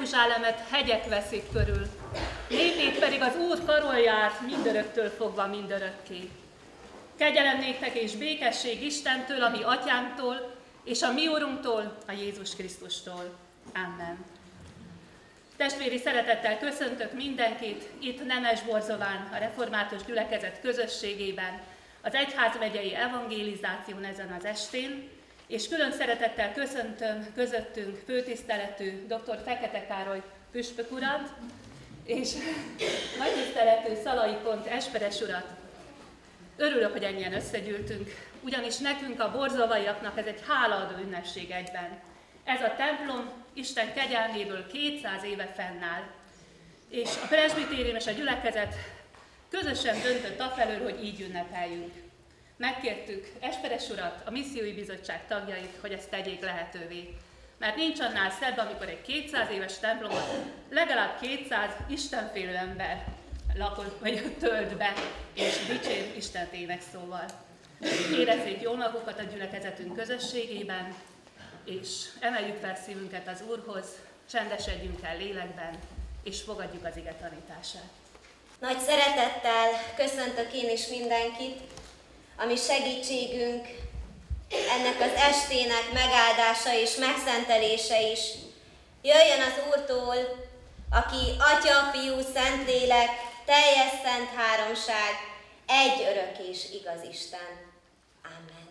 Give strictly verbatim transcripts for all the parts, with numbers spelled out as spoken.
Jeruzsálemet hegyek veszik körül, népét pedig az Úr karolja mindöröktől fogva mindörökké. Kegyelem néktek és békesség Istentől, a mi atyánktól, és a mi Urunktól, a Jézus Krisztustól. Amen. Testvéri szeretettel köszöntök mindenkit itt Nemesborzován, a református gyülekezet közösségében, az egyházmegyei evangélizáción ezen az estén, és külön szeretettel köszöntöm közöttünk főtiszteletű dr. Fekete Károly püspök urat, és nagy tiszteletű Szalai Pont esperes urat. Örülök, hogy ennyien összegyűltünk, ugyanis nekünk a borzovaiaknak ez egy hálaadó ünnepség egyben. Ez a templom Isten kegyelméből kétszáz éve fennáll, és a presbitérium és a gyülekezet közösen döntött afelől, hogy így ünnepeljünk. Megkértük Esperes urat, a missziói bizottság tagjait, hogy ezt tegyék lehetővé. Mert nincs annál szebb, amikor egy kétszáz éves templomot legalább kétszáz istenfélő ember lakott, vagy tölt be, és dicsér Istent énekszóval. Érezzék jól magukat a gyülekezetünk közösségében, és emeljük fel szívünket az Úrhoz, csendesedjünk el lélekben, és fogadjuk az ige tanítását. Nagy szeretettel köszöntök én is mindenkit, ami segítségünk, ennek az estének megáldása és megszentelése is jöjjön az Úrtól, aki Atya, Fiú, Szentlélek, teljes szent háromság, egy örök és igaz Isten. Amen.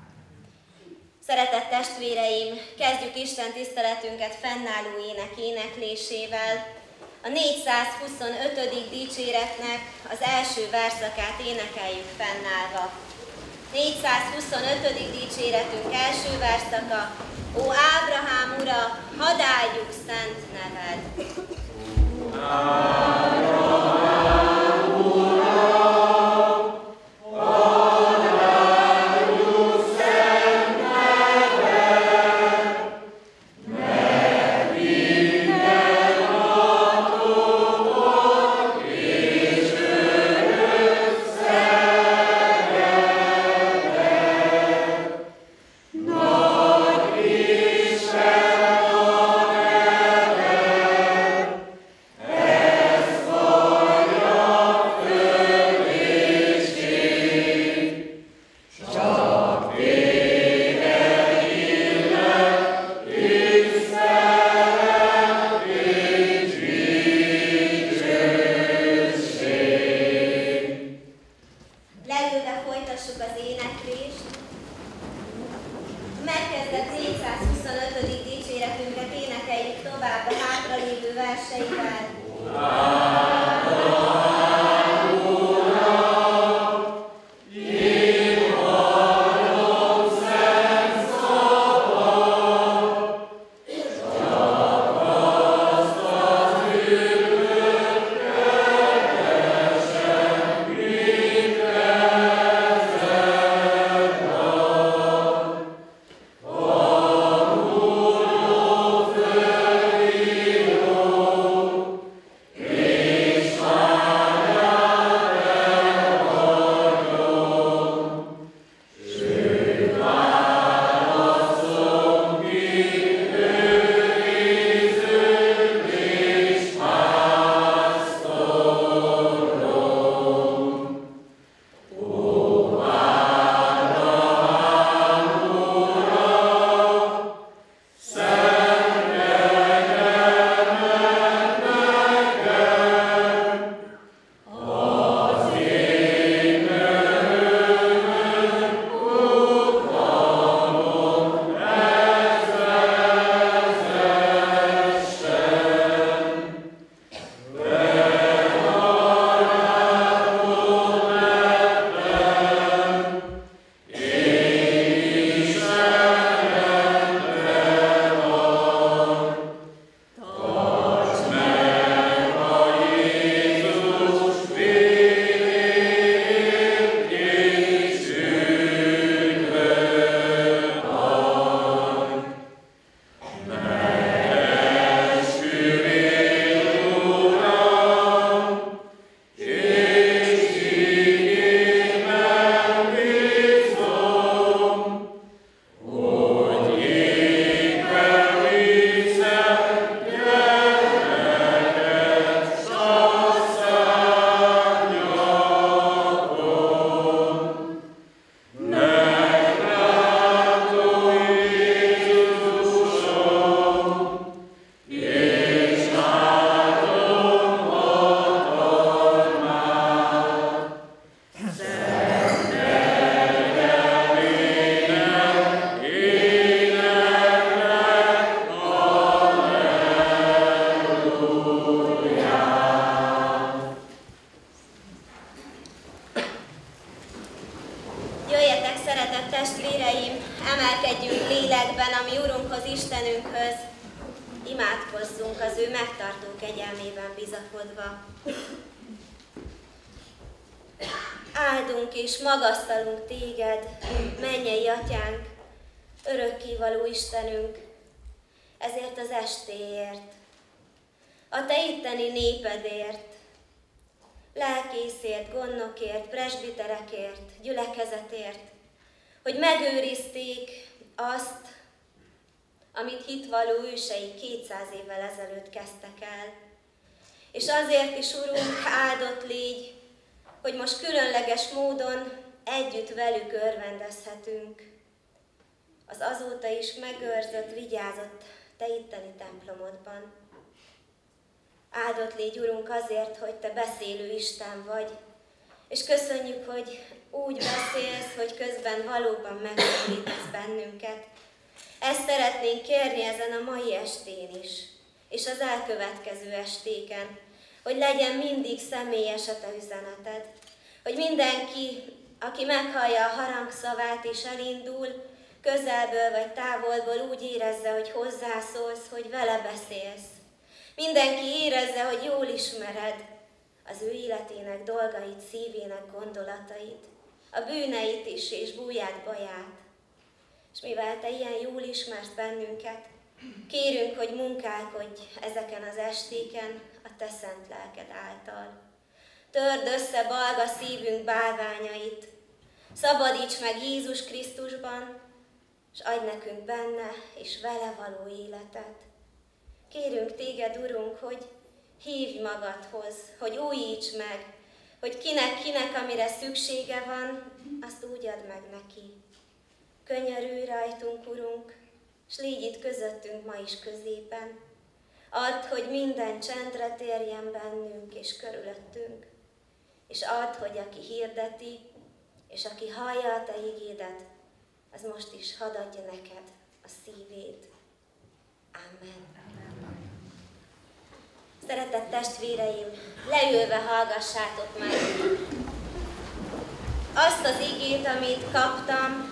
Szeretett testvéreim, kezdjük Isten tiszteletünket fennálló ének éneklésével. A négyszázhuszonötödik dicséretnek az első verszakát énekeljük fennállva. négyszázhuszonötödik dicséretünk első verszaka: Ó Ábrahám ura, hadd áldjuk szent neved! Ábrahám ura, hadd áldjuk szent neved, mert minden napot és örök szeretet. Nagy Isten a neved, ez vagy a föld és ég, csak téged illet tisztelet és dicsőség. Leülve folytassuk az éneklést. A megkezdett négyszázhuszonötödik dicséretünket énekeljük tovább a hátralévő verseivel. Amen. Szeretett testvéreim, emelkedjünk lélekben, ami Urunkhoz, Istenünkhöz, imádkozzunk az ő megtartó kegyelmében bizakodva. Áldunk és magasztalunk téged, mennyei atyánk, örökkévaló Istenünk, ezért az estéért, a te itteni népedért, lelkészért, gondnokért, presbiterekért, gyülekezetért, hogy megőrizték azt, amit hitvalló őseik kétszáz évvel ezelőtt kezdtek el. És azért is, Urunk, áldott légy, hogy most különleges módon együtt velük örvendezhetünk. Az azóta is megőrzött, vigyázott te itteni templomodban. Áldott légy, Urunk, azért, hogy te beszélő Isten vagy, és köszönjük, hogy úgy beszélsz, hogy közben valóban megszólítasz bennünket. Ezt szeretnénk kérni ezen a mai estén is, és az elkövetkező estéken, hogy legyen mindig személyes a te üzeneted, hogy mindenki, aki meghallja a harangszavát és elindul, közelből vagy távolból úgy érezze, hogy hozzászólsz, hogy vele beszélsz. Mindenki érezze, hogy jól ismered az ő életének dolgait, szívének gondolatait, a bűneit is és búját, baját. És mivel te ilyen jól ismersz bennünket, kérünk, hogy munkálkodj ezeken az estéken a te szent lelked által. Törd össze balga szívünk bálványait, szabadíts meg Jézus Krisztusban, és adj nekünk benne és vele való életet. Kérünk téged, Urunk, hogy hívj magadhoz, hogy újíts meg, hogy kinek-kinek, amire szüksége van, azt úgy add meg neki. Könyörülj rajtunk, Urunk, s légy itt közöttünk ma is középen. Add, hogy minden csendre térjen bennünk és körülöttünk, és add, hogy aki hirdeti, és aki hallja a te igédet, az most is hadd adja neked a szívét. Amen. Szeretett testvéreim, leülve hallgassátok meg azt az igét, amit kaptam,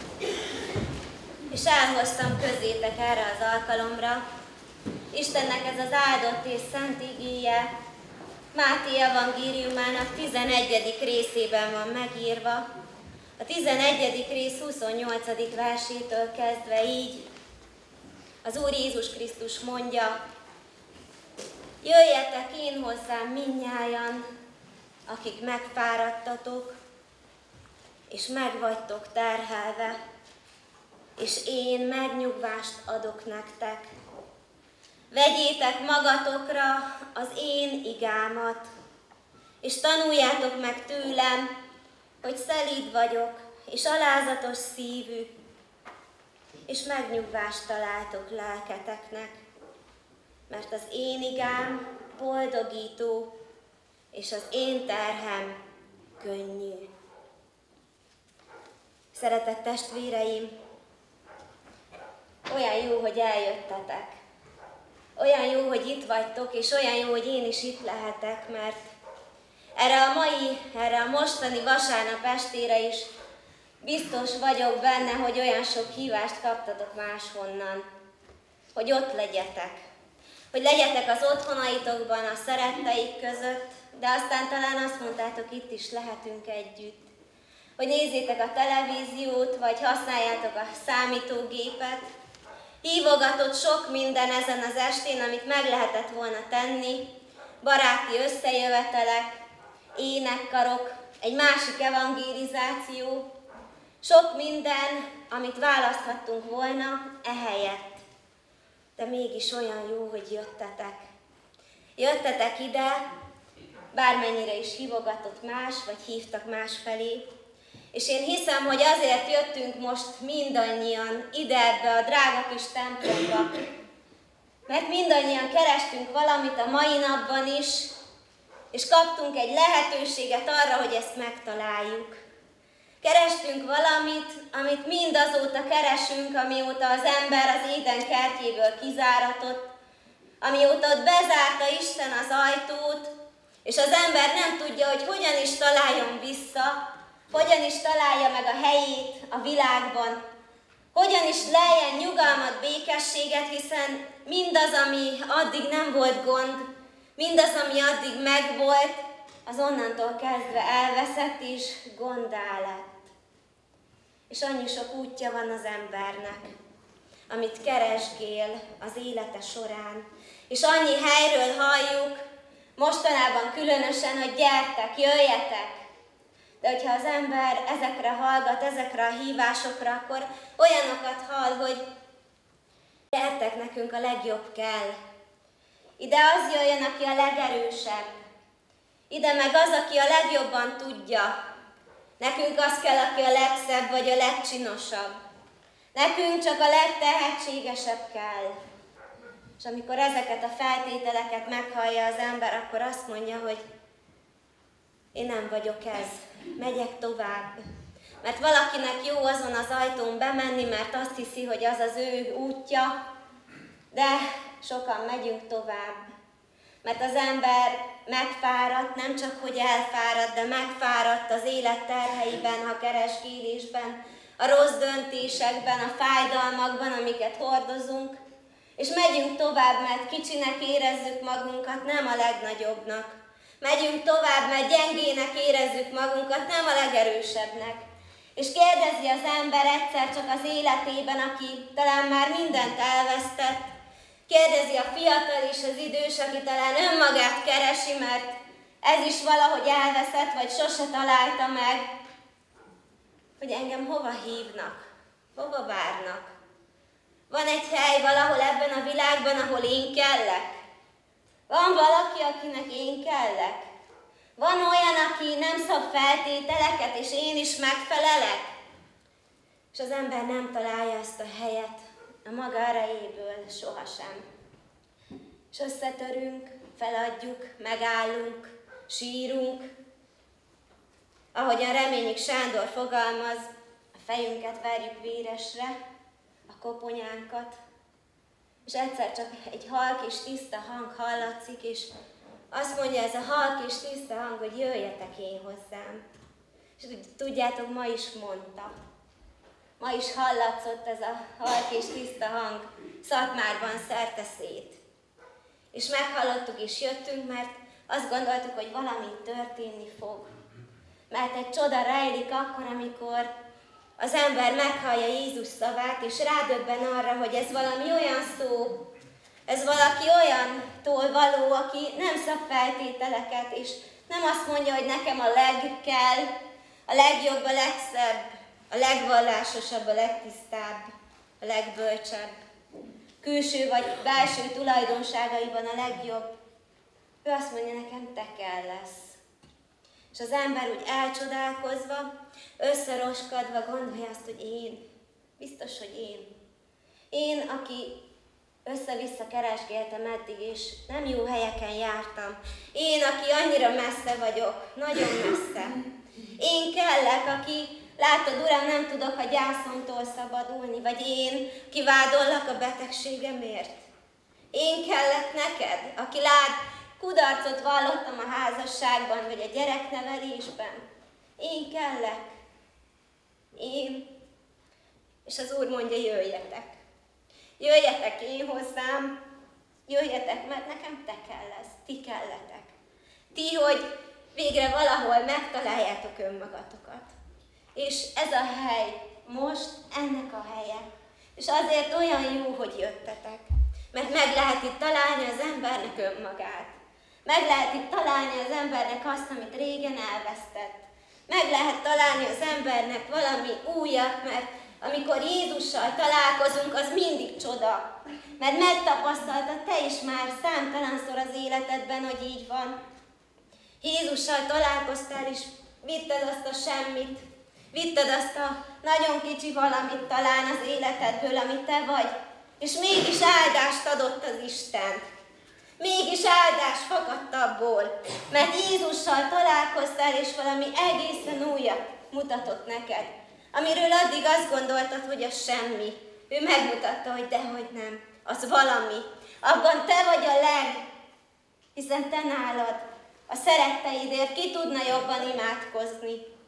és elhoztam közétek erre az alkalomra. Istennek ez az áldott és szent igéje Máté evangéliumának tizenegyedik részében van megírva. A tizenegyedik rész huszonnyolcadik versétől kezdve így az Úr Jézus Krisztus mondja: jöjjetek én hozzám mindnyájan, akik megfáradtatok, és megvagytok terhelve, és én megnyugvást adok nektek. Vegyétek magatokra az én igámat, és tanuljátok meg tőlem, hogy szelíd vagyok, és alázatos szívű, és megnyugvást találtok lelketeknek, mert az én igám boldogító, és az én terhem könnyű. Szeretett testvéreim, olyan jó, hogy eljöttetek. Olyan jó, hogy itt vagytok, és olyan jó, hogy én is itt lehetek, mert erre a mai, erre a mostani vasárnap estére is biztos vagyok benne, hogy olyan sok hívást kaptatok máshonnan, hogy ott legyetek. Hogy legyetek az otthonaitokban, a szeretteik között, de aztán talán azt mondtátok, itt is lehetünk együtt. Hogy nézzétek a televíziót, vagy használjátok a számítógépet. Hívogatott sok minden ezen az estén, amit meg lehetett volna tenni. Baráti összejövetelek, énekkarok, egy másik evangélizáció. Sok minden, amit választhattunk volna ehelyett. De mégis olyan jó, hogy jöttetek. Jöttetek ide, bármennyire is hívogatott más, vagy hívtak más felé. És én hiszem, hogy azért jöttünk most mindannyian ide ebbe a drága kis templomba. Mert mindannyian kerestünk valamit a mai napban is, és kaptunk egy lehetőséget arra, hogy ezt megtaláljuk. Kerestünk valamit, amit mindazóta keresünk, amióta az ember az Éden kertjéből kizáratott, amióta ott bezárta Isten az ajtót, és az ember nem tudja, hogy hogyan is találjon vissza, hogyan is találja meg a helyét a világban, hogyan is leljen nyugalmat, békességet, hiszen mindaz, ami addig nem volt gond, mindaz, ami addig megvolt, az onnantól kezdve elveszett és gonddá lett. És annyi sok útja van az embernek, amit keresgél az élete során. És annyi helyről halljuk, mostanában különösen, hogy gyertek, jöjjetek. De hogyha az ember ezekre hallgat, ezekre a hívásokra, akkor olyanokat hall, hogy gyertek, nekünk a legjobb kell. Ide az jöjjön, aki a legerősebb. Ide meg az, aki a legjobban tudja. Nekünk az kell, aki a legszebb vagy a legcsinosabb. Nekünk csak a legtehetségesebb kell. És amikor ezeket a feltételeket meghallja az ember, akkor azt mondja, hogy én nem vagyok ez, megyek tovább. Mert valakinek jó azon az ajtón bemenni, mert azt hiszi, hogy az az ő útja, de sokan megyünk tovább. Mert az ember megfáradt, nem csak hogy elfáradt, de megfáradt az élet terheiben, a keresgélésben, a rossz döntésekben, a fájdalmakban, amiket hordozunk, és megyünk tovább, mert kicsinek érezzük magunkat, nem a legnagyobbnak. Megyünk tovább, mert gyengének érezzük magunkat, nem a legerősebbnek. És kérdezi az ember egyszer csak az életében, aki talán már mindent elvesztett, kérdezi a fiatal és az idős, aki talán önmagát keresi, mert ez is valahogy elveszett, vagy sose találta meg, hogy engem hova hívnak, hova várnak. Van egy hely valahol ebben a világban, ahol én kellek? Van valaki, akinek én kellek? Van olyan, aki nem szab feltételeket, és én is megfelelek? És az ember nem találja ezt a helyet a maga erejéből sohasem. És összetörünk, feladjuk, megállunk, sírunk. Ahogyan Reményik Sándor fogalmaz, a fejünket verjük véresre, a koponyánkat, és egyszer csak egy halk és tiszta hang hallatszik, és azt mondja ez a halk és tiszta hang, hogy jöjjetek én hozzám. És tudjátok, ma is mondta. Ma is hallatszott ez a halk és tiszta hang Szatmárban szerte szét. És meghallottuk és jöttünk, mert azt gondoltuk, hogy valami történni fog. Mert egy csoda rejlik akkor, amikor az ember meghallja Jézus szavát, és rádöbben arra, hogy ez valami olyan szó, ez valaki olyantól való, aki nem szab feltételeket, és nem azt mondja, hogy nekem a leg kell, a legjobb, a legszebb, a legvallásosabb, a legtisztább, a legbölcsebb, külső vagy belső tulajdonságaiban a legjobb. Ő azt mondja, nekem te kell lesz. És az ember úgy elcsodálkozva, összeroskadva gondolja azt, hogy én, biztos, hogy én. Én, aki össze-vissza keresgéltem eddig, és nem jó helyeken jártam. Én, aki annyira messze vagyok, nagyon messze. Én kellek, aki, látod, Uram, nem tudok a gyászomtól szabadulni, vagy én, ki vádollak a betegségemért. Én kellek neked, aki lát, kudarcot vallottam a házasságban, vagy a gyereknevelésben. Én kellek. Én. És az Úr mondja, jöjjetek. Jöjjetek én hozzám, jöjjetek, mert nekem te kell lesz, ti kelletek. Ti, hogy végre valahol megtaláljátok önmagatokat. És ez a hely, most ennek a helye. És azért olyan jó, hogy jöttetek. Mert meg lehet itt találni az embernek önmagát. Meg lehet itt találni az embernek azt, amit régen elvesztett. Meg lehet találni az embernek valami újat, mert amikor Jézussal találkozunk, az mindig csoda. Mert megtapasztaltad te is már számtalanszor az életedben, hogy így van. Jézussal találkoztál, és vitted azt a semmit. Vitted azt a nagyon kicsi valamit talán az életedből, ami te vagy. És mégis áldást adott az Isten. Mégis áldás fakadt abból, mert Jézussal találkoztál, és valami egészen újat mutatott neked. Amiről addig azt gondoltad, hogy az semmi. Ő megmutatta, hogy dehogy nem. Az valami. Abban te vagy a leg, hiszen te nálad a szeretteidért ki tudna jobban imádkozni.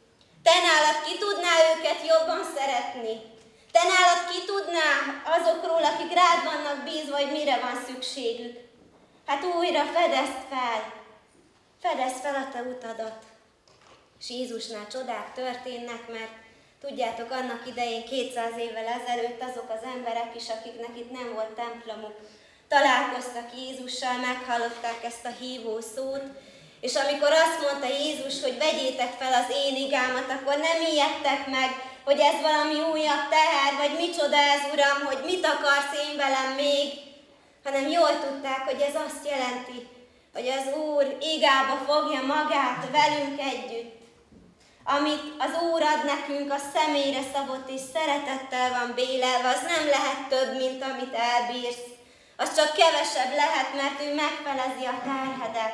Te nálad ki tudná őket jobban szeretni? Te nálad ki tudná azokról, akik rád vannak bízva, hogy mire van szükségük? Hát újra fedezd fel, fedezd fel a te utadat. És Jézusnál csodák történnek, mert tudjátok, annak idején kétszáz évvel ezelőtt azok az emberek is, akiknek itt nem volt templomuk, találkoztak Jézussal, meghallották ezt a hívó szót, és amikor azt mondta Jézus, hogy vegyétek fel az én igámat, akkor nem ijedtek meg, hogy ez valami újabb teher, vagy micsoda ez, Uram, hogy mit akarsz én velem még, hanem jól tudták, hogy ez azt jelenti, hogy az Úr igába fogja magát velünk együtt. Amit az Úr ad nekünk, a személyre szabott és szeretettel van bélelve, az nem lehet több, mint amit elbírsz. Az csak kevesebb lehet, mert ő megfelezi a terhedet.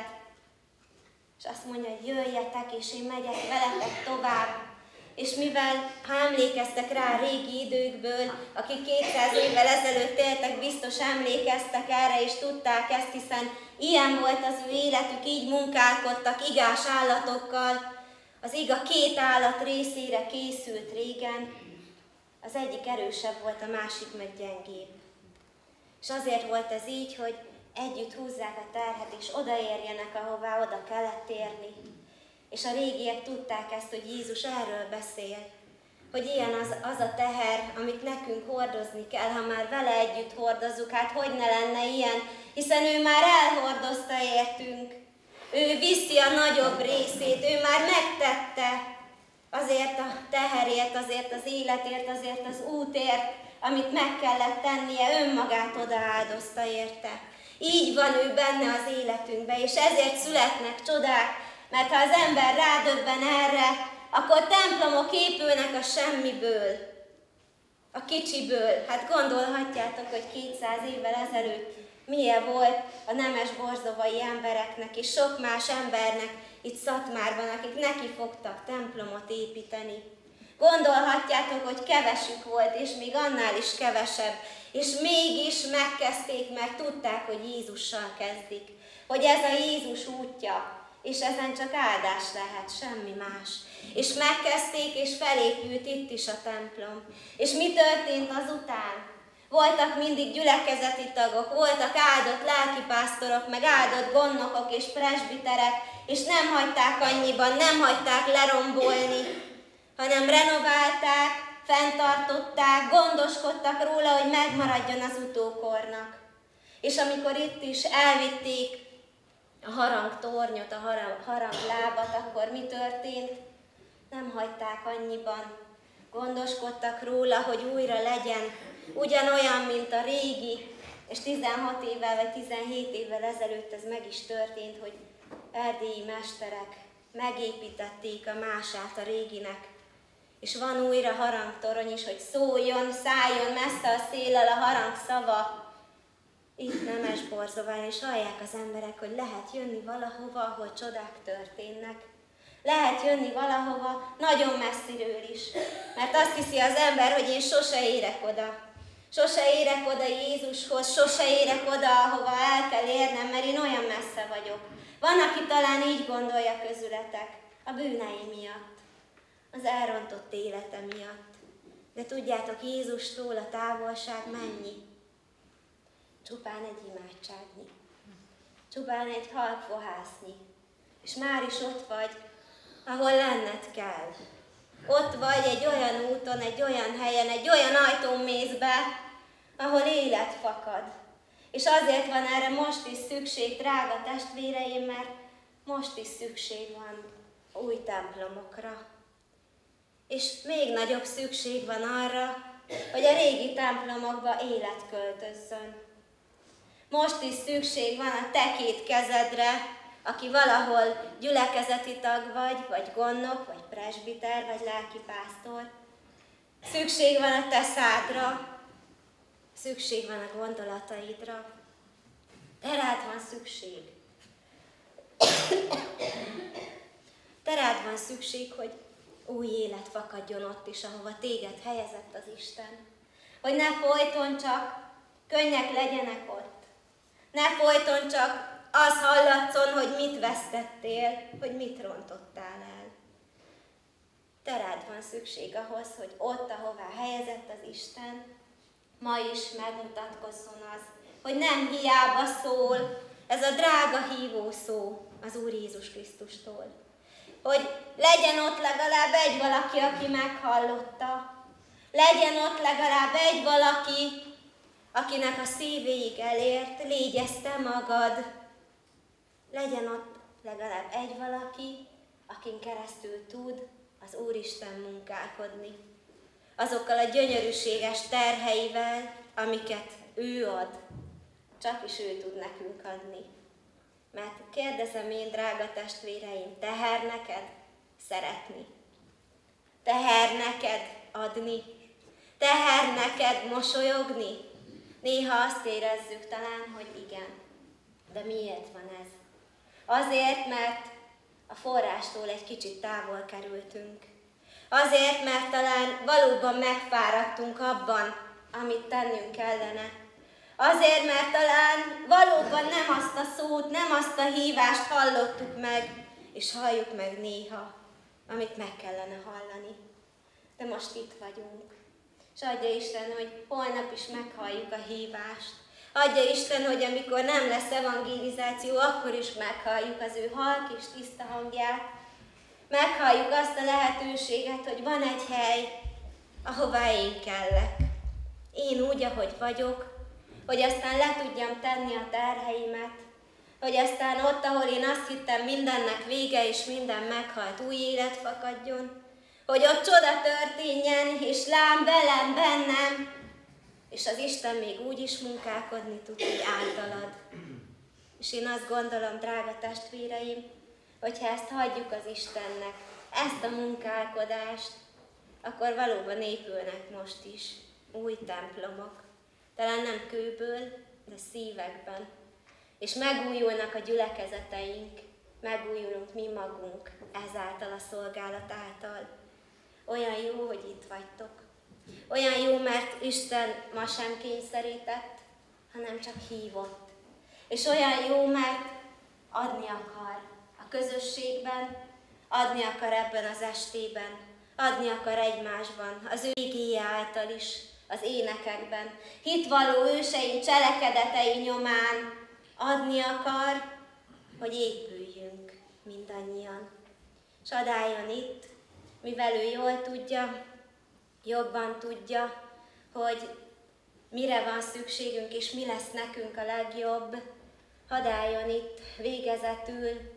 És azt mondja, hogy jöjjetek, és én megyek veletek tovább. És mivel, ha emlékeztek rá a régi időkből, akik kétszáz évvel ezelőtt éltek, biztos emlékeztek erre, és tudták ezt, hiszen ilyen volt az ő életük, így munkálkodtak igás állatokkal. Az iga két állat részére készült régen, az egyik erősebb volt, a másik meg gyengébb. És azért volt ez így, hogy együtt húzzák a terhet, és odaérjenek, ahová oda kellett érni. És a régiek tudták ezt, hogy Jézus erről beszél, hogy ilyen az, az a teher, amit nekünk hordozni kell, ha már vele együtt hordozzuk, hát hogy ne lenne ilyen, hiszen ő már elhordozta értünk. Ő viszi a nagyobb részét, ő már megtette azért a teherért, azért az életért, azért az útért, amit meg kellett tennie, önmagát odaáldozta érte. Így van ő benne az életünkben, és ezért születnek csodák, mert ha az ember rádöbben erre, akkor templomok épülnek a semmiből, a kicsiből. Hát gondolhatjátok, hogy kétszáz évvel ezelőtt milyen volt a nemes borzovai embereknek és sok más embernek itt Szatmárban, akik neki fogtak templomot építeni. Gondolhatjátok, hogy kevesük volt, és még annál is kevesebb, és mégis megkezdték, mert tudták, hogy Jézussal kezdik, hogy ez a Jézus útja, és ezen csak áldás lehet, semmi más. És megkezdték, és felépült itt is a templom. És mi történt azután? Voltak mindig gyülekezeti tagok, voltak áldott lelkipásztorok, meg áldott gondnokok és presbiterek, és nem hagyták annyiban, nem hagyták lerombolni, hanem renoválták, fenntartották, gondoskodtak róla, hogy megmaradjon az utókornak. És amikor itt is elvitték a harangtornyot, a harang, haranglábat, akkor mi történt? Nem hagyták annyiban. Gondoskodtak róla, hogy újra legyen ugyanolyan, mint a régi, és tizenhat évvel vagy tizenhét évvel ezelőtt ez meg is történt, hogy erdélyi mesterek megépítették a mását a réginek, és van újra harangtorony is, hogy szóljon, szálljon messze a széllel a harangszava. Itt Nemesborzován, és hallják az emberek, hogy lehet jönni valahova, ahol csodák történnek. Lehet jönni valahova, nagyon messziről is. Mert azt hiszi az ember, hogy én sose érek oda. Sose érek oda Jézushoz, sose érek oda, ahova el kell érnem, mert én olyan messze vagyok. Van, aki talán így gondolja közületek, a bűnei miatt, az elrontott élete miatt. De tudjátok, Jézustól a távolság mennyi? Csupán egy imádságnyi. Csupán egy halkfohásznyi. És már is ott vagy, ahol lenned kell. Ott vagy egy olyan úton, egy olyan helyen, egy olyan ajtón mész be, ahol élet fakad. És azért van erre most is szükség, drága testvéreim, mert most is szükség van új templomokra. És még nagyobb szükség van arra, hogy a régi templomokba élet költözzön. Most is szükség van a te két kezedre, aki valahol gyülekezeti tag vagy, vagy gondnok, vagy presbiter, vagy lelkipásztor. Szükség van a te szádra, szükség van a gondolataidra. Te rád van szükség. Te rád van szükség, hogy új élet fakadjon ott is, ahova téged helyezett az Isten. Hogy ne folyton csak könnyek legyenek ott. Ne folyton csak az hallatszon, hogy mit vesztettél, hogy mit rontottál el. te rád van szükség ahhoz, hogy ott, ahová helyezett az Isten, ma is megmutatkozzon az, hogy nem hiába szól ez a drága hívó szó az Úr Jézus Krisztustól. Hogy legyen ott legalább egy valaki, aki meghallotta, legyen ott legalább egy valaki, akinek a szívéig elért, légy ez te magad. Legyen ott legalább egy valaki, akin keresztül tud az Úristen munkálkodni. Azokkal a gyönyörűséges terheivel, amiket ő ad, csak is ő tud nekünk adni. Mert kérdezem én, drága testvéreim, teher neked szeretni? Teher neked adni? Teher neked mosolyogni? Néha azt érezzük talán, hogy igen. De miért van ez? Azért, mert a forrástól egy kicsit távol kerültünk. Azért, mert talán valóban megfáradtunk abban, amit tennünk kellene. Azért, mert talán valóban nem azt a szót, nem azt a hívást hallottuk meg, és halljuk meg néha, amit meg kellene hallani. De most itt vagyunk. És adja Isten, hogy holnap is meghalljuk a hívást. Adja Isten, hogy amikor nem lesz evangelizáció, akkor is meghalljuk az ő halk és tiszta hangját. Meghalljuk azt a lehetőséget, hogy van egy hely, ahová én kellek. Én úgy, ahogy vagyok, hogy aztán le tudjam tenni a terheimet, hogy aztán ott, ahol én azt hittem, mindennek vége és minden meghalt, új élet fakadjon, hogy ott csoda történjen, és lám velem, bennem, és az Isten még úgy is munkálkodni tud, hogy általad. És én azt gondolom, drága testvéreim, hogyha ezt hagyjuk az Istennek, ezt a munkálkodást, akkor valóban épülnek most is új templomok. Talán nem kőből, de szívekben. És megújulnak a gyülekezeteink, megújulunk mi magunk ezáltal a szolgálat által. Olyan jó, hogy itt vagytok. Olyan jó, mert Isten ma sem kényszerített, hanem csak hívott. És olyan jó, mert adni akar a közösségben, adni akar ebben az estében, adni akar egymásban, az ő igéje által is, az énekekben, hitvalló őseink cselekedetei nyomán adni akar, hogy épüljünk mindannyian. S hadd álljon itt, mivel ő jól tudja, jobban tudja, hogy mire van szükségünk, és mi lesz nekünk a legjobb. Hadd álljon itt végezetül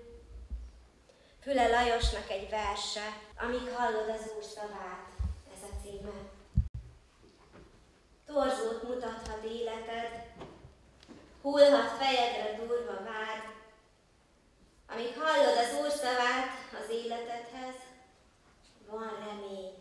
Füle Lajosnak egy verse, amíg hallod az Úr szavát, ez a címe. Torzót mutathat életed, hullhat fejedre durva vád, amíg hallod az Úr szavát az életedhez, van remény.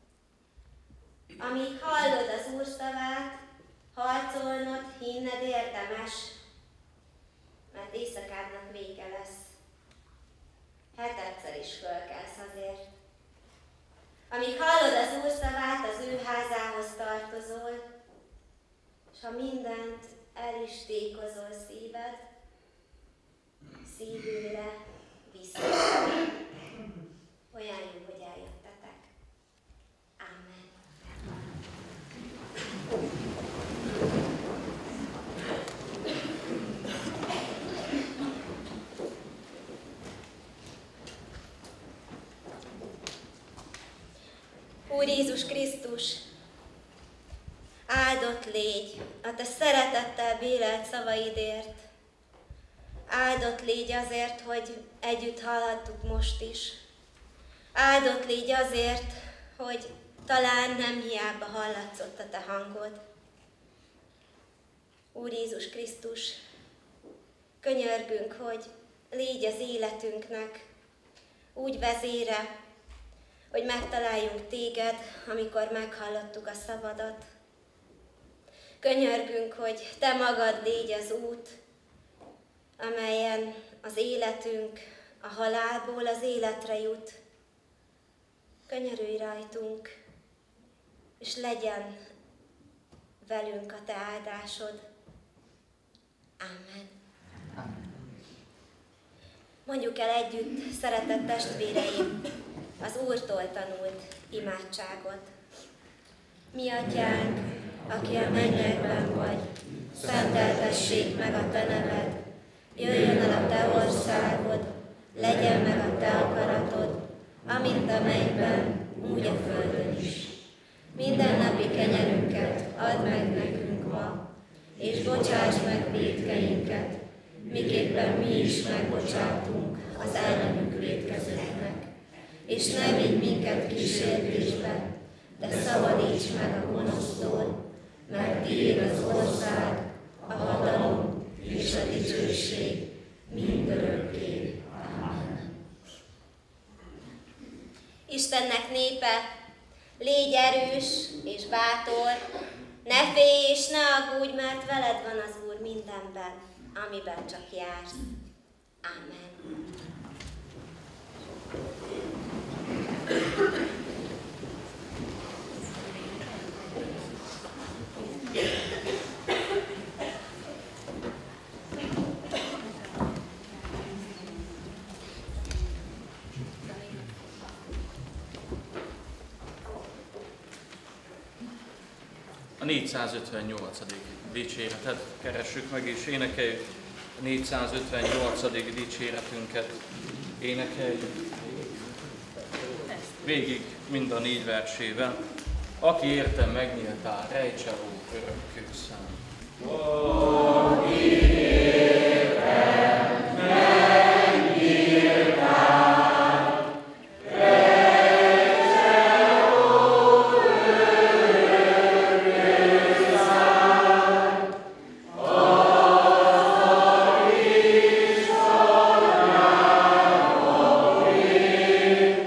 Amíg hallod az Úr szavát, harcolnod, hinned érdemes, mert éjszakádnak vége lesz. Hetedszer is fölkelsz azért. Amíg hallod az Úr szavát, az ő házához tartozol, és ha mindent elistékozol szíved, szívőre visszatér. Olyan jó, hogy eljöttetek. Amen. Úr Jézus Krisztus, áldott légy a te szeretettel bélelt szavaidért. Áldott légy azért, hogy együtt hallhattuk most is. Áldott légy azért, hogy talán nem hiába hallatszott a te hangod. Úr Jézus Krisztus, könyörgünk, hogy légy az életünknek úgy vezére, hogy megtaláljunk téged, amikor meghallottuk a szavadat. Könyörgünk, hogy te magad légy az út, amelyen az életünk a halálból az életre jut. Könyörülj rajtunk, és legyen velünk a te áldásod. Amen. Mondjuk el együtt, szeretett testvéreim, az Úrtól tanult imádságot. Mi atyánk, aki a mennyekben vagy, szenteltessék meg a te neved, jöjjön el a te országod, legyen meg a te akaratod, amint a mennyben, úgy a földön is. Mindennapi kenyerünket add meg nekünk ma, és bocsáss meg vétkeinket, miképpen mi is megbocsátunk az ellenünk vétkezőknek. És ne vigy minket kísértésbe, de szabadíts meg a gonosztól, mert tiéd az ország, a hatalom és a dicsőség mindörökké. Amen. Istennek népe, légy erős és bátor, ne félj és ne aggódj, mert veled van az Úr mindenben, amiben csak jársz. Amen. A négyszázötvennyolcadik dicséretet keressük meg, és énekeljük a négyszázötvennyolcadik dicséretünket. Énekeljük végig mind a négy versével. Aki értem megnyíltál, rejtse ó örökkő szám. Aki értem megnyíltál, rejtse ó örökkő szám. Az is szolgáló ég,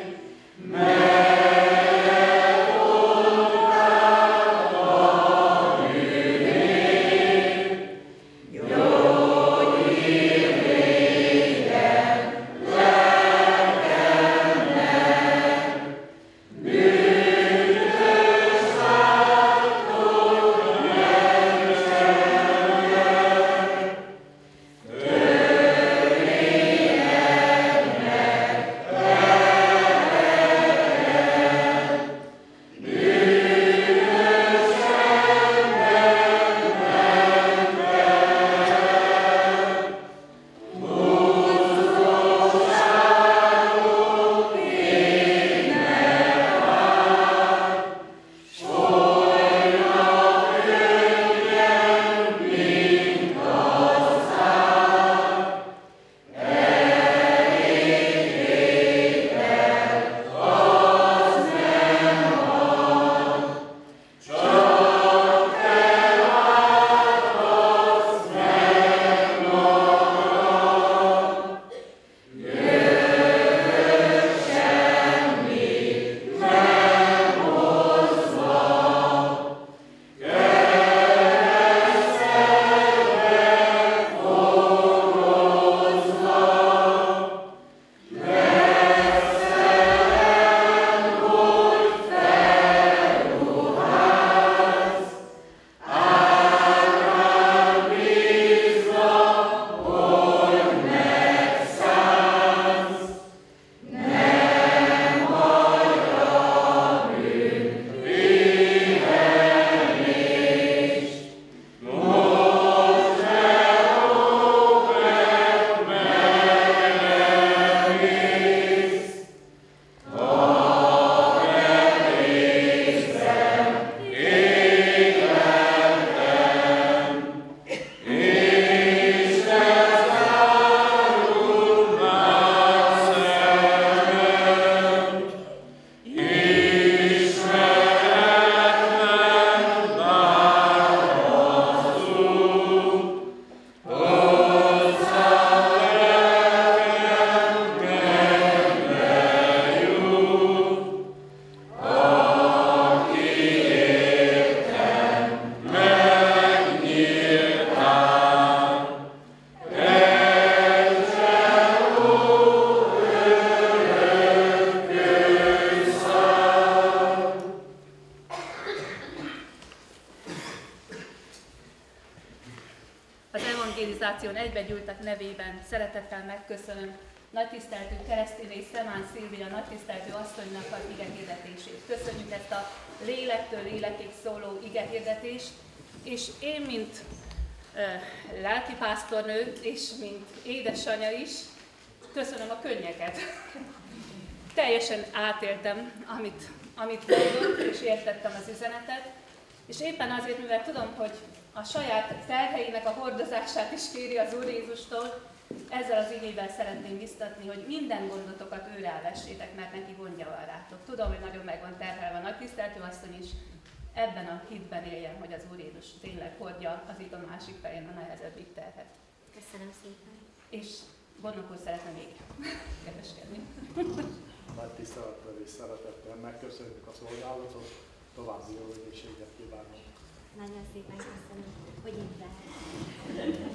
evangelizáción egybegyűltek nevében szeretettel megköszönöm nagytiszteltű keresztény Szemán Szilvia nagytiszteltű asszonynak az igehirdetését. Köszönjük ezt a lélektől lélekig szóló igehirdetést, és én, mint uh, lelkipásztornő, és mint édesanyja is, köszönöm a könnyeket. Teljesen átéltem, amit, amit mondott, és értettem az üzenetet, és éppen azért, mivel tudom, hogy a saját terheinek a hordozását is kéri az Úr Jézustól, ezzel az igével szeretném biztatni, hogy minden gondotokat őre elvessétek, mert neki gondja van rátok. Tudom, hogy nagyon meg van terhelve a nagytiszteltő asszony is, ebben a hitben éljen, hogy az Úr Jézus tényleg hordja az ég a másik fején a nehezebbik terhet. Köszönöm szépen. És gondokhoz szeretne még kedveskedni. Nagy tisztelettel és szeretettel megköszönjük a szolgálatot, további jó egészséget kívánok. Nagyon szépen köszönöm, hogy itt lehet.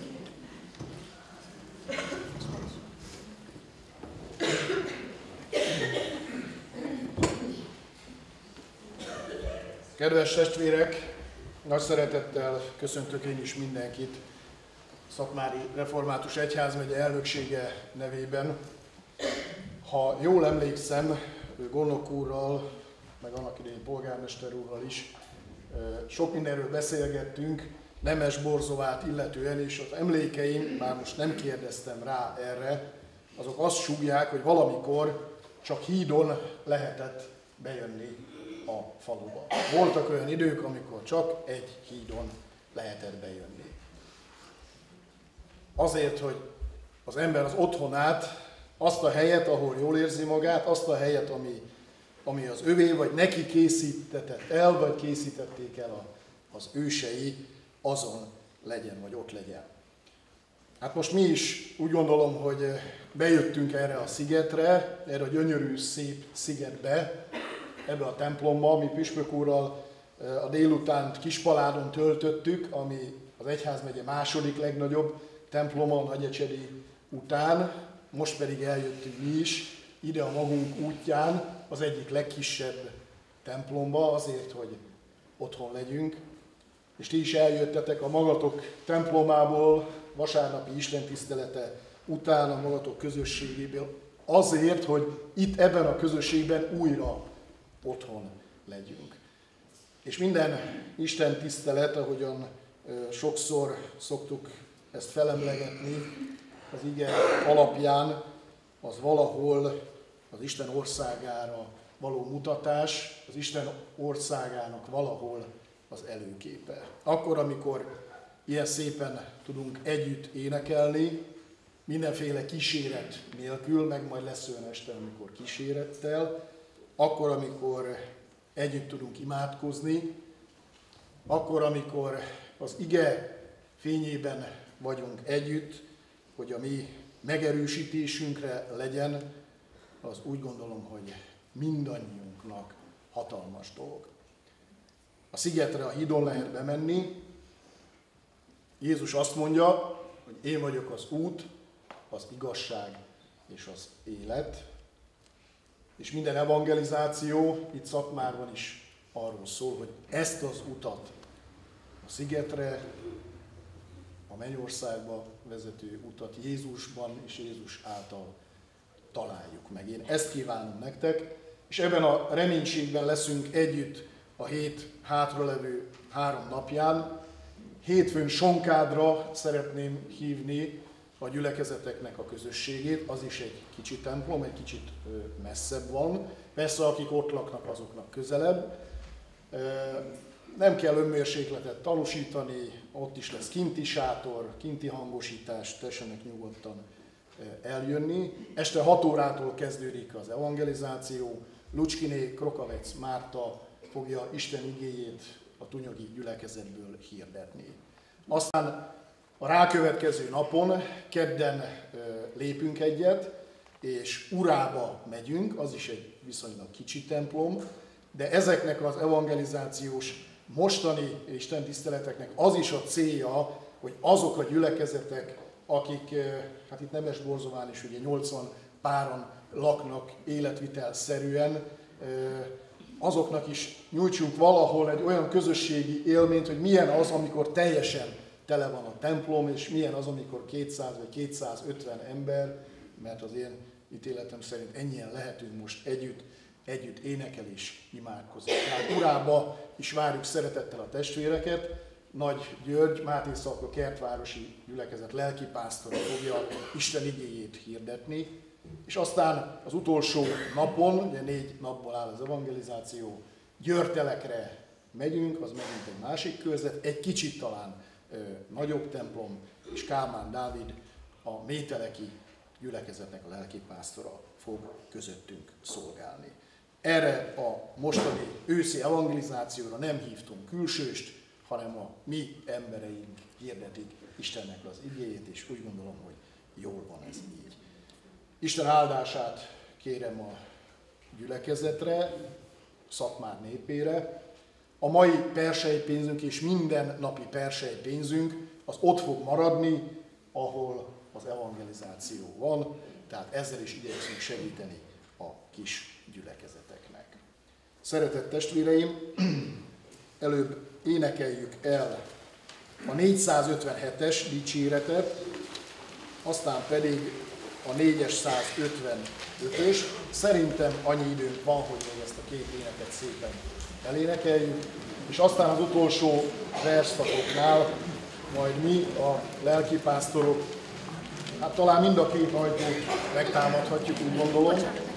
Kedves testvérek, nagy szeretettel köszöntök én is mindenkit Szatmári Református Egyházmegye elnöksége nevében. Ha jól emlékszem, Gondok úrral, meg annak idején polgármester úrral is sok mindenről beszélgettünk, Nemes Borzovát illetően, és az emlékeim, bár most nem kérdeztem rá erre, azok azt súgják, hogy valamikor csak hídon lehetett bejönni a faluba. Voltak olyan idők, amikor csak egy hídon lehetett bejönni. Azért, hogy az ember az otthonát, azt a helyet, ahol jól érzi magát, azt a helyet, ami, ami az övé, vagy neki készítetett el, vagy készítették el a, az ősei, azon legyen, vagy ott legyen. Hát most mi is úgy gondolom, hogy bejöttünk erre a szigetre, erre a gyönyörű, szép szigetbe, ebbe a templomba, mi Püspök úrral a délutánt Kispaládon töltöttük, ami az egyházmegye második legnagyobb temploma a Nagyecsedi után, most pedig eljöttünk mi is ide a magunk útján az egyik legkisebb templomba, azért, hogy otthon legyünk, és ti is eljöttetek a magatok templomából, vasárnapi istentisztelete után a magatok közösségéből, azért, hogy itt ebben a közösségben újra otthon legyünk. És minden Isten tisztelet, ahogyan sokszor szoktuk ezt felemlegetni, az ige alapján, az valahol az Isten országára való mutatás, az Isten országának valahol az előképe. Akkor, amikor ilyen szépen tudunk együtt énekelni, mindenféle kíséret nélkül, meg majd lesz olyan este, amikor kísérettel, akkor, amikor együtt tudunk imádkozni, akkor, amikor az ige fényében vagyunk együtt, hogy a mi megerősítésünkre legyen, az úgy gondolom, hogy mindannyiunknak hatalmas dolog. A szigetre, a hídon lehet bemenni. Jézus azt mondja, hogy én vagyok az út, az igazság és az élet. És minden evangelizáció itt Szatmárban is arról szól, hogy ezt az utat a szigetre, a mennyországba vezető utat Jézusban és Jézus által találjuk meg. Én ezt kívánom nektek, és ebben a reménységben leszünk együtt a hét hátralevő három napján. Hétfőn Sonkádra szeretném hívni a gyülekezeteknek a közösségét, az is egy kicsi templom, egy kicsit messzebb van. Persze, akik ott laknak, azoknak közelebb. Nem kell önmérsékletet tanúsítani, ott is lesz kinti sátor, kinti hangosítás, tessenek nyugodtan eljönni. Este hat órától kezdődik az evangelizáció, Lucskiné Krokavec Márta fogja Isten igéjét a tunyogi gyülekezetből hirdetni. Aztán a rákövetkező napon, kedden lépünk egyet, és Urába megyünk, az is egy viszonylag kicsi templom, de ezeknek az evangelizációs mostani istentiszteleteknek az is a célja, hogy azok a gyülekezetek, akik, hát itt Nemes Borzován is ugye nyolcvan páran laknak életvitelszerűen, azoknak is nyújtsunk valahol egy olyan közösségi élményt, hogy milyen az, amikor teljesen tele van a templom, és milyen az, amikor kétszáz vagy kétszázötven ember mert az én ítéletem szerint ennyien lehetünk most együtt, együtt énekel és imádkozik. Tehát Urába is várjuk szeretettel a testvéreket. Nagy György, Máté Szalka kertvárosi gyülekezet lelkipásztora fogja Isten igéjét hirdetni, és aztán az utolsó napon, ugye négy napból áll az evangelizáció, Györtelekre megyünk, az megint egy másik körzet, egy kicsit talán ö, nagyobb templom, és Kálmán Dávid, a mételeki gyülekezetnek a lelkipásztora fog közöttünk szolgálni. Erre a mostani őszi evangelizációra nem hívtunk külsőst, hanem a mi embereink hirdetik Istennek az igéjét, és úgy gondolom, hogy jól van ez így. Isten áldását kérem a gyülekezetre, Szatmár népére. A mai perselypénzünk és minden napi perselypénzünk az ott fog maradni, ahol az evangelizáció van, tehát ezzel is igyekszünk segíteni a kis gyülekezeteknek. Szeretett testvéreim, előbb énekeljük el a négyszázötvenhetes dicséretet, aztán pedig a négyszázötvenötös. Szerintem annyi időnk van, hogy még ezt a két éneket szépen elénekeljük, és aztán az utolsó verszakoknál majd mi, a lelkipásztorok, hát talán mind a két ajtót megtámadhatjuk, úgy gondolom.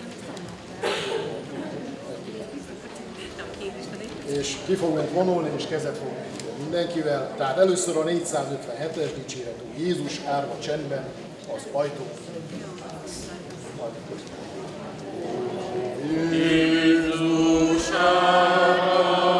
És ki fogunk vonulni, és kezet fogunk mindenkivel. Tehát először a négyszázötvenhetes dicséretű Jézus árva csendben az ajtók. Jézus árva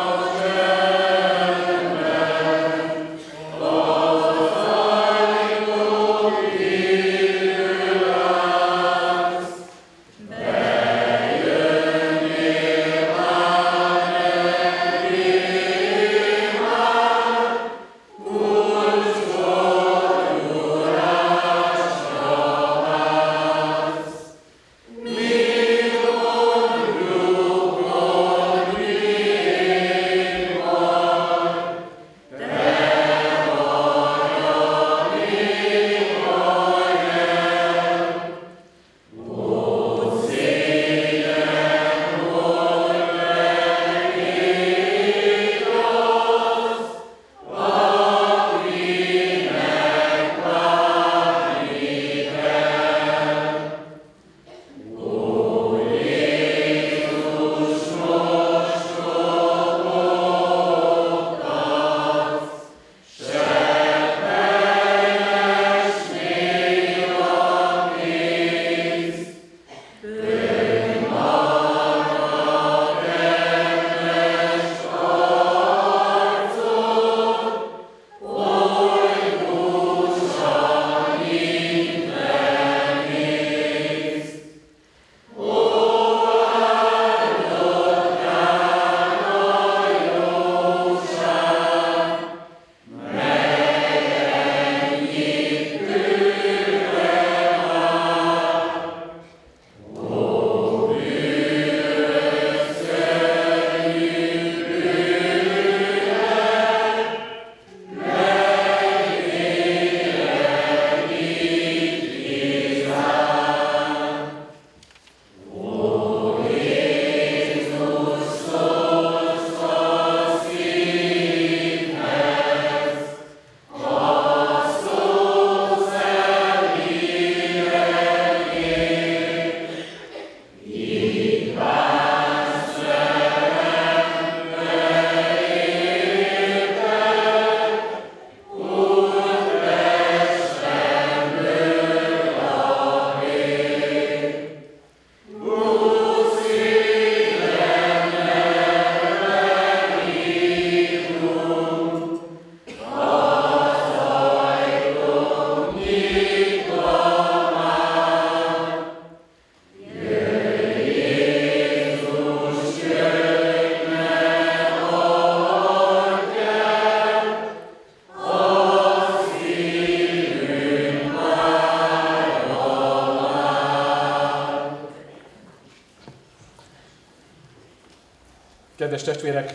Kedves testvérek,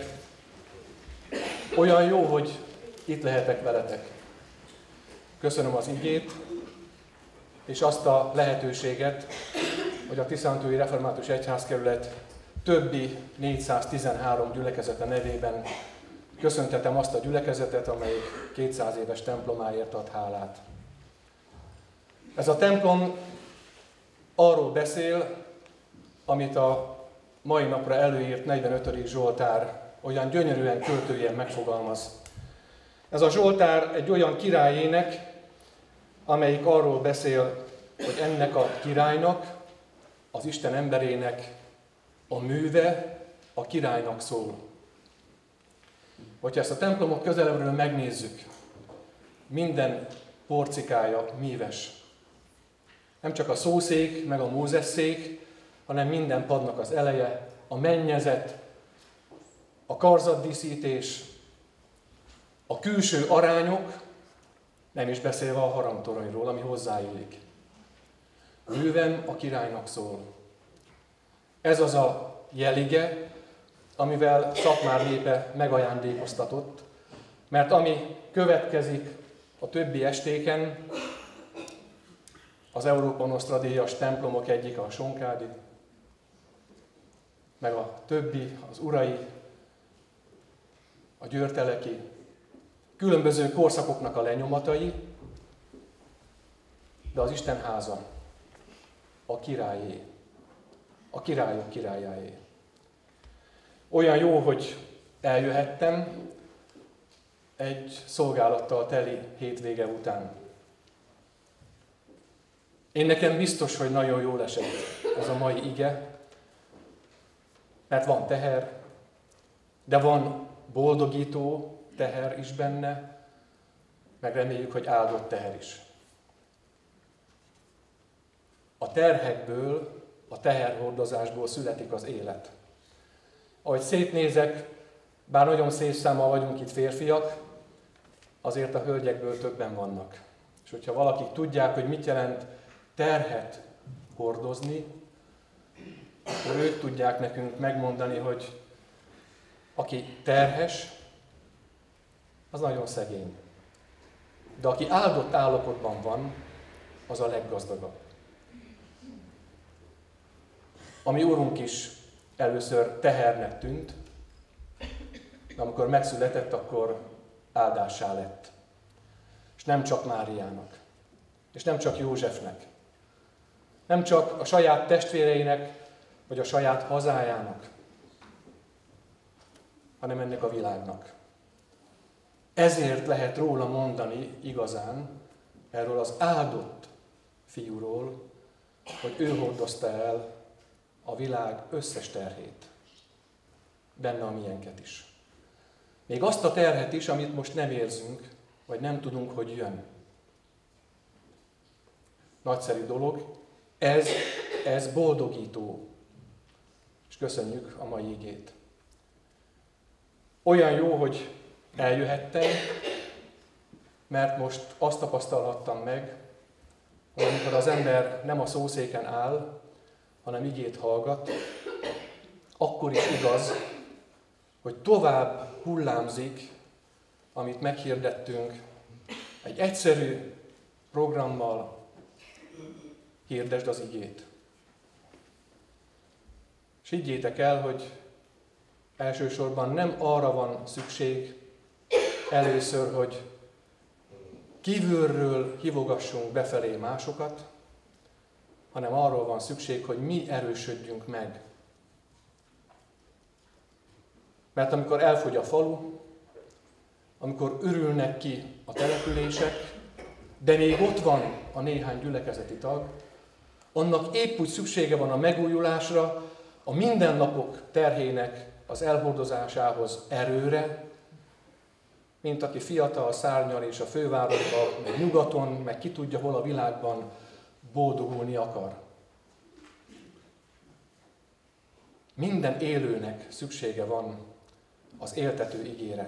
olyan jó, hogy itt lehetek veletek. Köszönöm az igét, és azt a lehetőséget, hogy a Tiszántúli Református Egyházkerület többi négyszáztizenhárom gyülekezete nevében köszöntetem azt a gyülekezetet, amelyik kétszáz éves templomáért ad hálát. Ez a templom arról beszél, amit a mai napra előírt negyvenötödik Zsoltár olyan gyönyörűen, költőjen megfogalmaz. Ez a Zsoltár egy olyan királyének, amelyik arról beszél, hogy ennek a királynak, az Isten emberének a műve a királynak szól. Hogyha ezt a templomot közelebbről megnézzük, minden porcikája míves. Nem csak a szószék, meg a mózesszék, hanem minden padnak az eleje, a mennyezet, a karzatdíszítés, a külső arányok, nem is beszélve a harangtoronyról, ami hozzáillik. Művem a királynak szól. Ez az a jelige, amivel Szatmár népe megajándékoztatott, mert ami következik a többi estéken, az Európa Nostra díjas templomok egyik a Sonkádi, meg a többi, az urai, a győrteleki, különböző korszakoknak a lenyomatai, de az Isten háza, a királyé, a királyok királyáé. Olyan jó, hogy eljöhettem egy szolgálattal teli hétvége után. Én nekem biztos, hogy nagyon jól esett ez a mai ige, mert van teher, de van boldogító teher is benne, meg reméljük, hogy áldott teher is. A terhekből, a teherhordozásból születik az élet. Ahogy szétnézek, bár nagyon szép számmal vagyunk itt férfiak, azért a hölgyekből többen vannak. És hogyha valakik tudják, hogy mit jelent terhet hordozni, akkor ők tudják nekünk megmondani, hogy aki terhes, az nagyon szegény. De aki áldott állapotban van, az a leggazdagabb. A mi Urunk is először tehernek tűnt, de amikor megszületett, akkor áldássá lett. És nem csak Máriának, és nem csak Józsefnek, nem csak a saját testvéreinek, vagy a saját hazájának, hanem ennek a világnak. Ezért lehet róla mondani igazán, erről az áldott fiúról, hogy ő hordozta el a világ összes terhét, benne a miénket is. Még azt a terhet is, amit most nem érzünk, vagy nem tudunk, hogy jön. Nagyszerű dolog, ez, ez boldogító. És köszönjük a mai igét. Olyan jó, hogy eljöhettem, mert most azt tapasztalhattam meg, hogy amikor az ember nem a szószéken áll, hanem igét hallgat, akkor is igaz, hogy tovább hullámzik, amit meghirdettünk, egy egyszerű programmal hirdesd az igét. És higgyétek el, hogy elsősorban nem arra van szükség először, hogy kívülről hívogassunk befelé másokat, hanem arról van szükség, hogy mi erősödjünk meg. Mert amikor elfogy a falu, amikor örülnek ki a települések, de még ott van a néhány gyülekezeti tag, annak épp úgy szüksége van a megújulásra, a mindennapok terhének az elhordozásához erőre, mint aki fiatal szárnyal és a fővárosban, meg nyugaton, meg ki tudja hol a világban boldogulni akar. Minden élőnek szüksége van az éltető igére.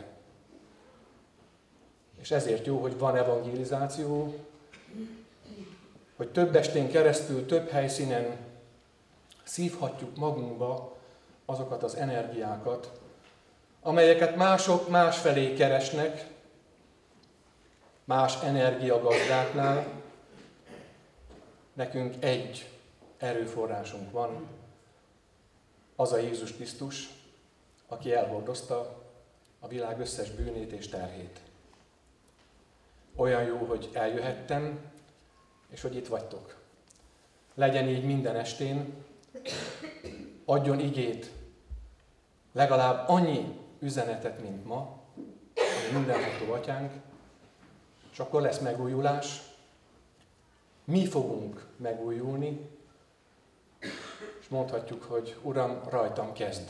És ezért jó, hogy van evangelizáció, hogy több estén keresztül, több helyszínen szívhatjuk magunkba azokat az energiákat, amelyeket mások másfelé keresnek, más energiagazdáknál, nekünk egy erőforrásunk van, az a Jézus Krisztus, aki elhordozta a világ összes bűnét és terhét. Olyan jó, hogy eljöhettem, és hogy itt vagytok. Legyen így minden estén, adjon igét, legalább annyi üzenetet, mint ma, ami mindenható atyánk, és akkor lesz megújulás. Mi fogunk megújulni, és mondhatjuk, hogy Uram, rajtam kezd.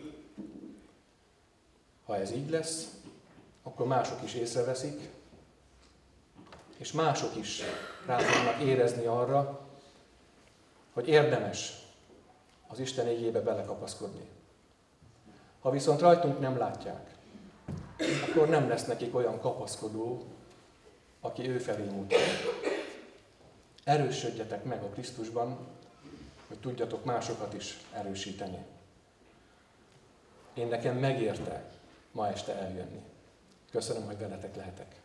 Ha ez így lesz, akkor mások is észreveszik, és mások is rá fognak érezni arra, hogy érdemes az Isten igébe belekapaszkodni. Ha viszont rajtunk nem látják, akkor nem lesz nekik olyan kapaszkodó, aki ő felé mutat. Erősödjetek meg a Krisztusban, hogy tudjatok másokat is erősíteni. Én nekem megérte ma este eljönni. Köszönöm, hogy veletek lehetek.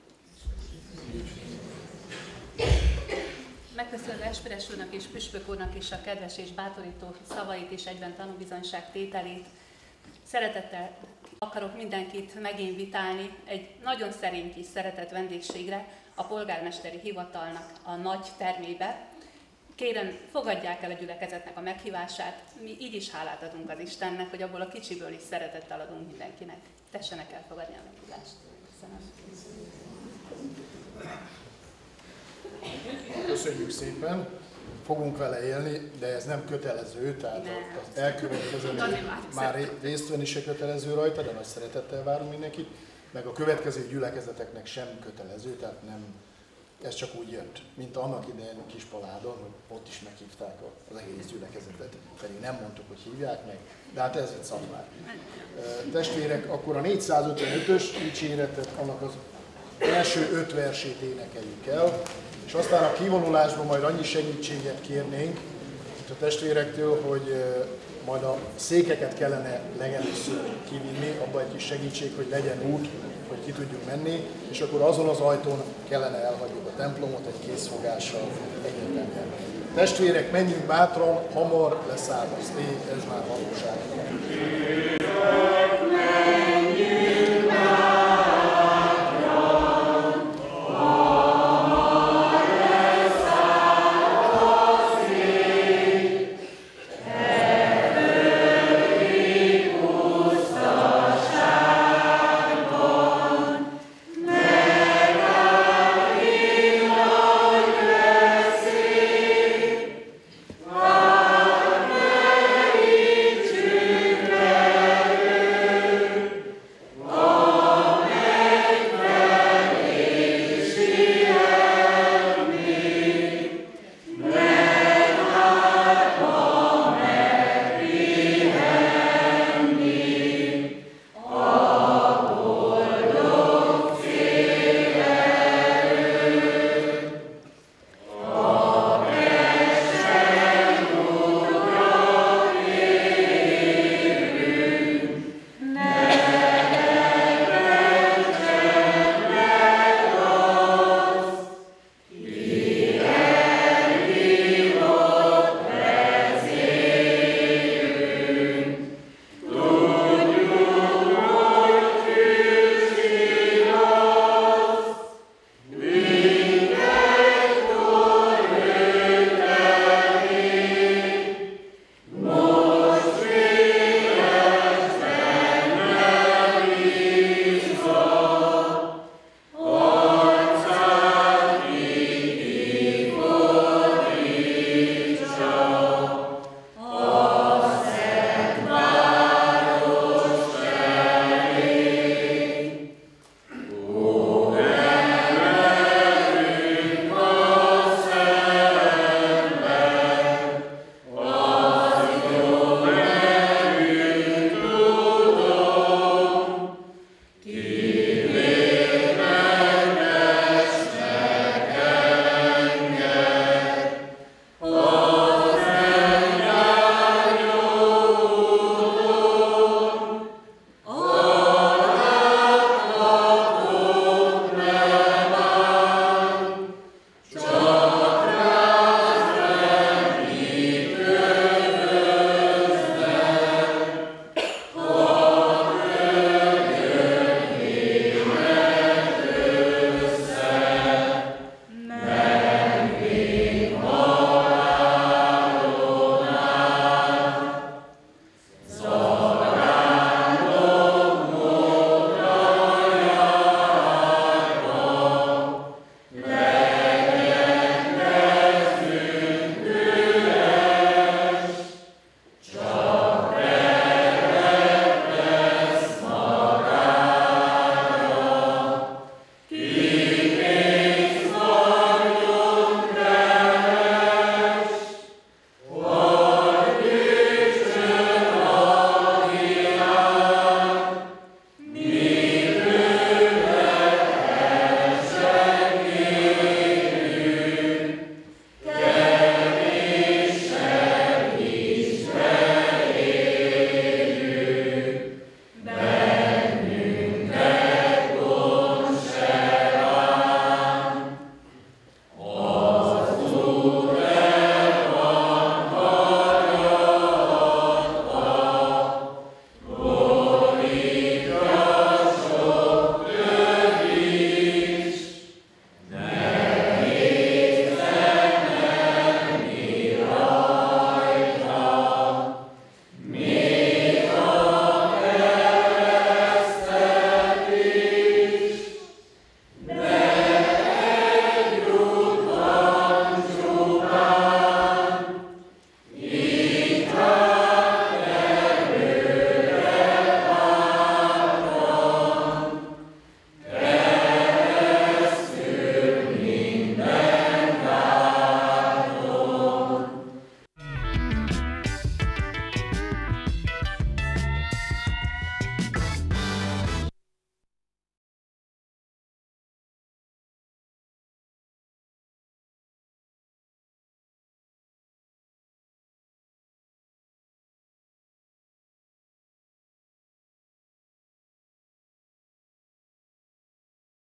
Megköszönöm Esperes úrnak és Püspök úrnak is a kedves és bátorító szavait és egyben tanúbizonyság tételét. Szeretettel akarok mindenkit meginvitálni egy nagyon szerény kis szeretett vendégségre, a polgármesteri hivatalnak a nagy termébe. Kérem, fogadják el a gyülekezetnek a meghívását, mi így is hálát adunk az Istennek, hogy abból a kicsiből is szeretettel adunk mindenkinek. Tessenek elfogadni a meghívást. Köszönöm. Köszönjük szépen, fogunk vele élni, de ez nem kötelező, tehát Nem. az elkövetkező már részt venni se kötelező rajta, de nagy szeretettel várunk mindenkit, meg a következő gyülekezeteknek sem kötelező, tehát nem, ez csak úgy jött, mint annak idején Kispaládon, hogy ott is meghívták az egész gyülekezetet, pedig nem mondtuk, hogy hívják meg, de hát ez itt Szatmár. Testvérek, akkor a négyszázötvenötös dicséretet, annak az első öt versét énekeljük el, és aztán a kivonulásban majd annyi segítséget kérnénk itt a testvérektől, hogy majd a székeket kellene legelőször kivinni, abban egy kis segítség, hogy legyen út, hogy ki tudjunk menni, és akkor azon az ajtón kellene elhagyjuk a templomot egy készfogással egyetemben. Testvérek, menjünk bátran, hamar leszáll az ég, ez már valóság.